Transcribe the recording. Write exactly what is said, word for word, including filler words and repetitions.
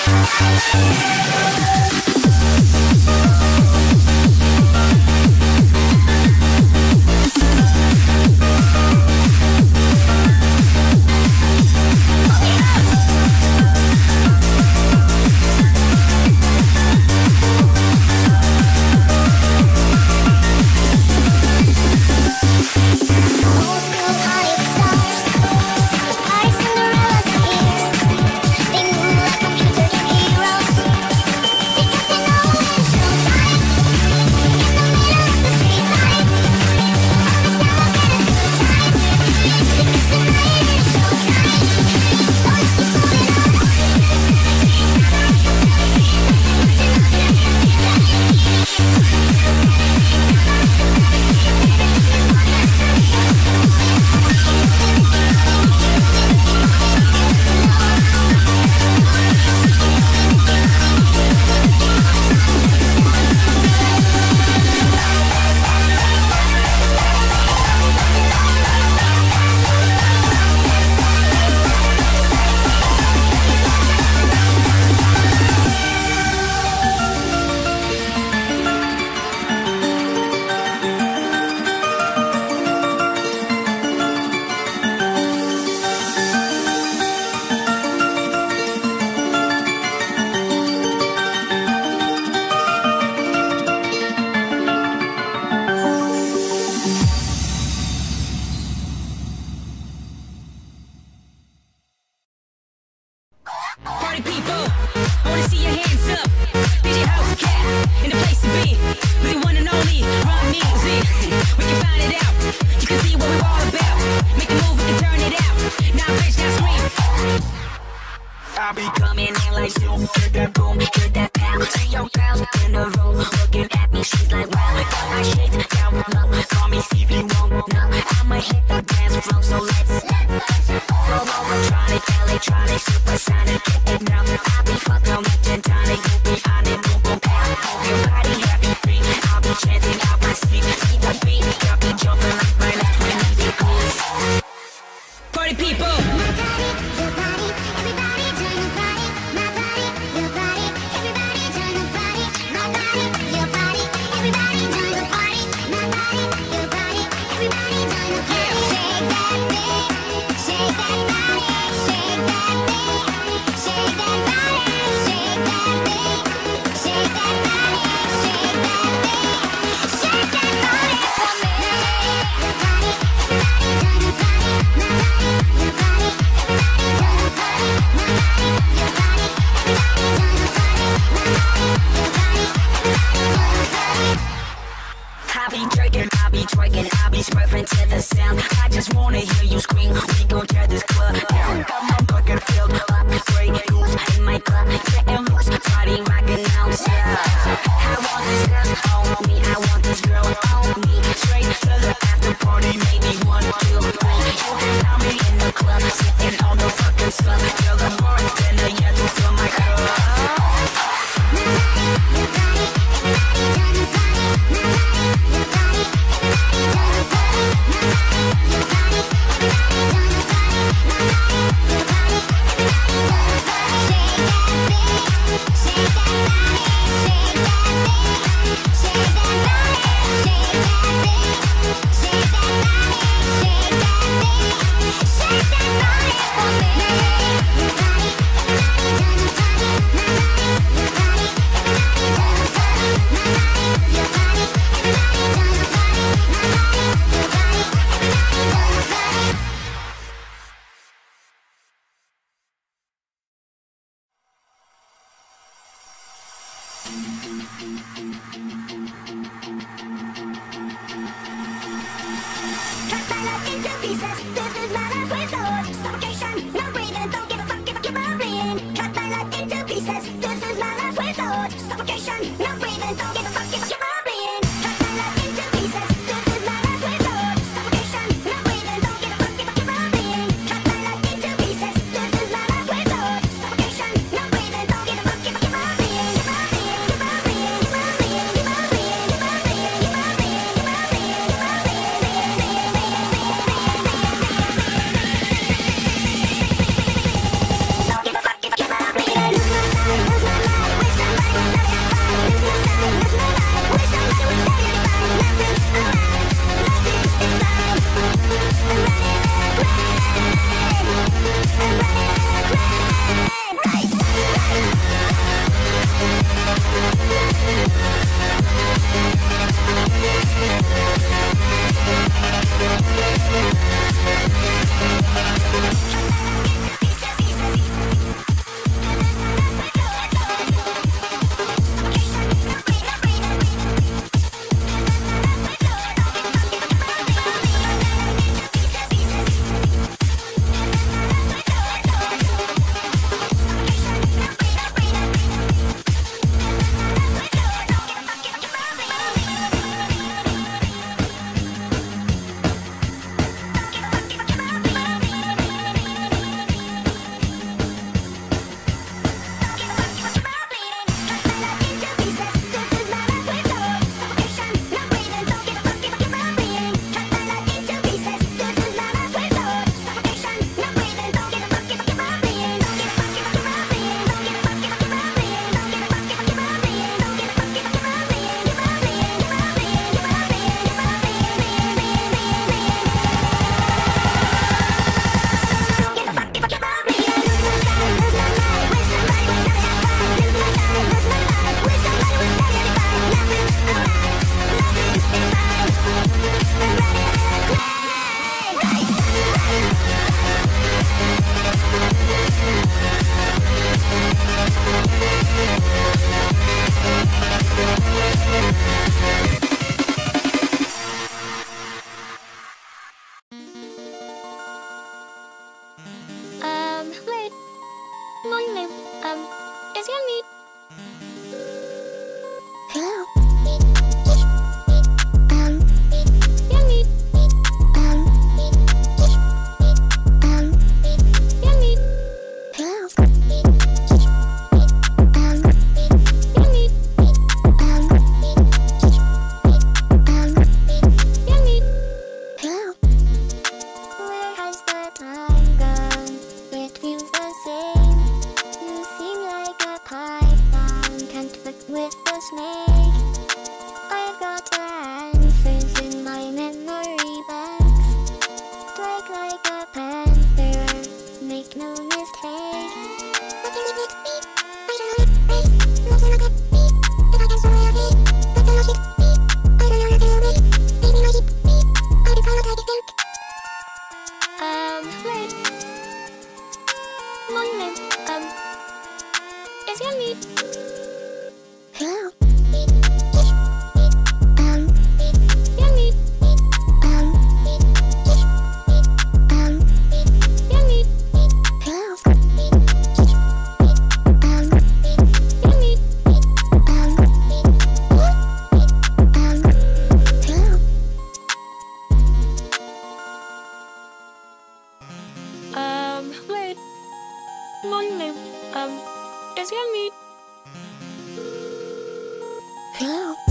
Shake that body for me. Morning. Um, is your need? Hello. Um, your need. Um, um, your need. Hello. Um, your need. Um, um, your need. Hello. Where has the time gone? It feels the same. You seem like a python, can't fuck with the snake. I've got the answers in my memory banks. Strike like a panther, make no mistake. What can you make me? I don't know your face. Nothing like that me. If I can swallow your hate, but the logic me. I don't know nothing will make. Baby, my heat me. I'll become what I think. Um, wait. Morning. Um, is your need? Hello. Um, your need. Um, um, your need. Hello. Um, your need. Um, um, hello. Um, wait. Morning. Um, is your need? Hello.